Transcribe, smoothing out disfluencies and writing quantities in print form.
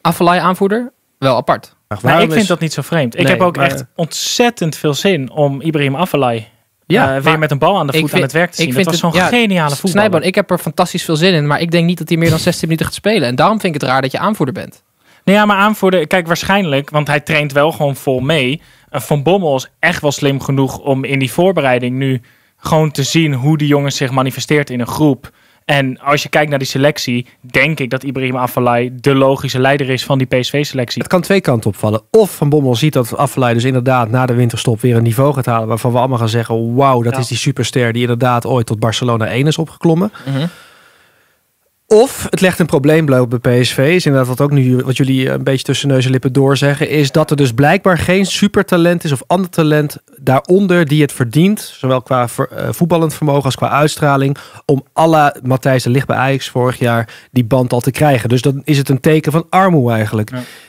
Afellay aanvoerder? Wel apart. Maar ik vind dat niet zo vreemd. Ik heb ook echt ontzettend veel zin om Ibrahim Afellay weer met een bal aan de voet aan het werk te zien. Dat was zo'n geniale voetballer. Snijboon, ik heb er fantastisch veel zin in, maar ik denk niet dat hij meer dan 16 minuten gaat spelen. En daarom vind ik het raar dat je aanvoerder bent. Nou ja, maar aanvoerder, kijk, waarschijnlijk, want hij traint wel gewoon vol mee. Van Bommel is echt wel slim genoeg om in die voorbereiding nu gewoon te zien hoe die jongens zich manifesteert in een groep. En als je kijkt naar die selectie, denk ik dat Ibrahim Afellay de logische leider is van die PSV-selectie. Het kan twee kanten opvallen. Of Van Bommel ziet dat Afellay dus inderdaad na de winterstop weer een niveau gaat halen waarvan we allemaal gaan zeggen, wauw, dat is die superster die inderdaad ooit tot Barcelona 1 is opgeklommen. Mm-hmm. Of het legt een probleem bloot bij PSV. Is inderdaad wat ook nu wat jullie een beetje tussen neus en lippen doorzeggen. Is dat er dus blijkbaar geen supertalent is of ander talent daaronder die het verdient. Zowel qua voetballend vermogen als qua uitstraling. Om à la Matthijs de Ligt bij Ajax vorig jaar die band al te krijgen. Dus dan is het een teken van armoede eigenlijk. Ja.